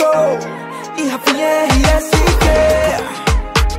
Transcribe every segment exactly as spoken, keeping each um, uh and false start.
Go e Rafinha R S Q.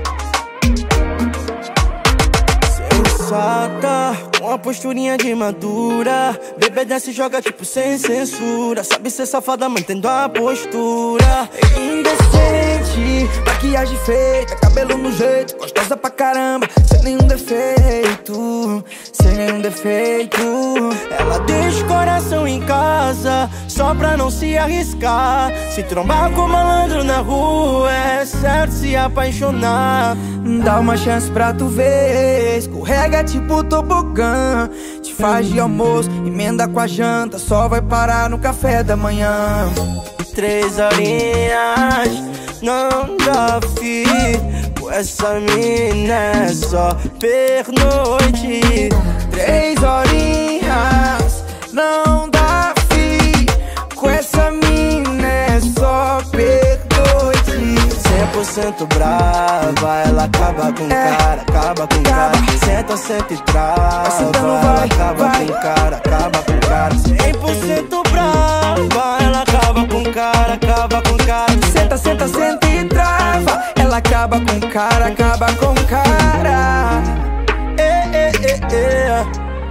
Sensata, com a posturinha de madura. Bebê desce e joga tipo sem censura. Sabe ser safada mantendo a postura. Indecente, maquiagem feita, cabelo no jeito, gostosa pra caramba, sem nenhum defeito, sem nenhum defeito. Ela deixa o coração em casa, só pra não se arriscar. Se trombar com malandro na rua, é certo se apaixonar. Dá uma chance pra tu ver, escorrega tipo tobogã. Te faz de almoço, emenda com a janta, só vai parar no café da manhã. Três horinhas, não dá filho, essa mina é só pernoite. Três horinhas, não dá filho, com essa mina é só pernoite. Cem por cento brava, ela acaba com o é, cara, acaba com o cara. Senta, senta e trava, ela acaba com o cara, acaba com o cara. Cem por cento brava, ela acaba com o cara, acaba com o cara. Senta, senta, senta e trava, ela acaba com o cara, acaba com o cara. É, é, é, é.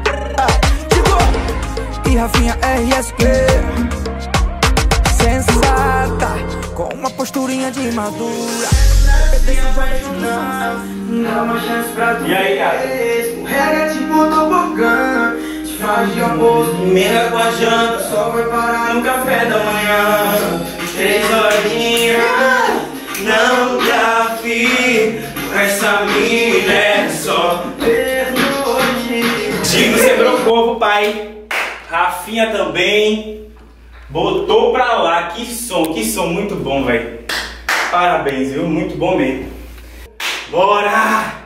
Tipo, e Rafinha R S Q. Sensata, com uma posturinha de madura. Dá uma chance pra tu. E aí, cara? Escorrega tipo tobogã. Te faz de almoço, emenda com a janta, só vai parar no café da manhã. Três horinhas, não dá filho, essa mina é só pernoite. Digo, você brocou pro pai. Rafinha também botou pra lá. Que som, que som muito bom, velho. Parabéns, viu? Muito bom mesmo. Bora!